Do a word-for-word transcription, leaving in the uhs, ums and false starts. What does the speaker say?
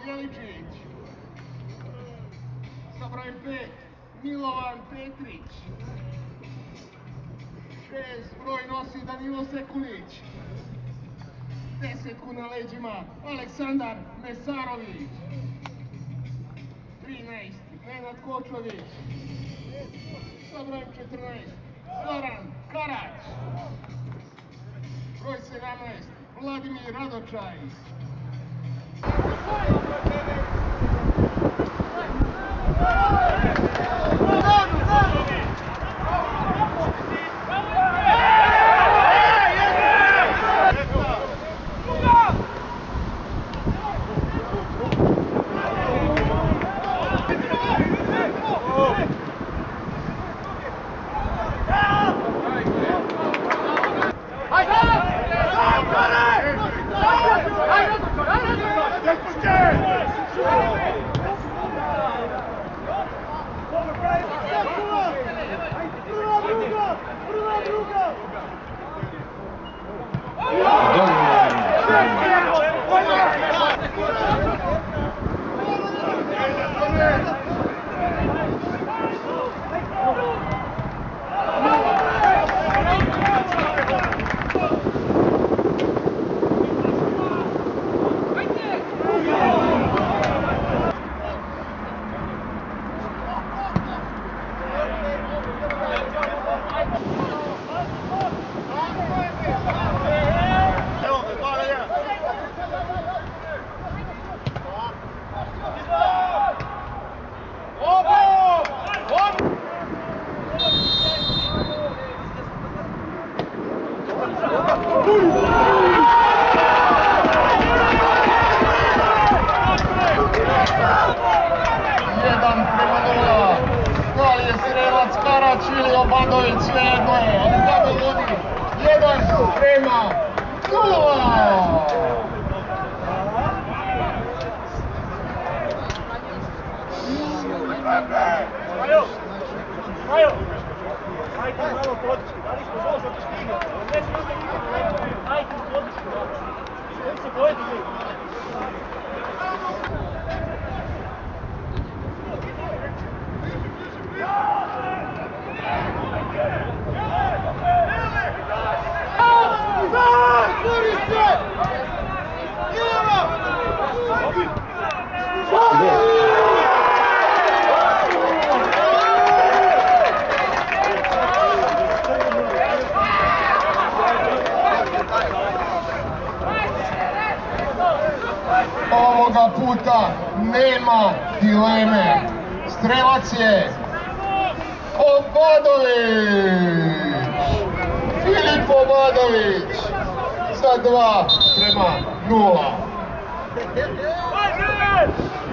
Đeličić. Sa brojem pet Milovan Petrić. šest broj nosi Danilo Sekulić. Desetku na leđima Aleksandar Mesarović. trinaest Nenad Kočović. Sa brojem četrnaest Zoran Karać. Broj sedamnaest Vladimir Radočaj. jedan prema nula. Da li je strelac Karać ili Obradović, svejedno je. Ali da mi ljudi, jedan prema nula. Majo! Majo! Ajde malo podrške, dali smo gol za Tištinu. Ne smo se igrali, ajde podrške. Oni se bojiti ljudi. Ovoga puta nema dileme. Strelac je Obradović. Filip Obradović sa dva prema nula.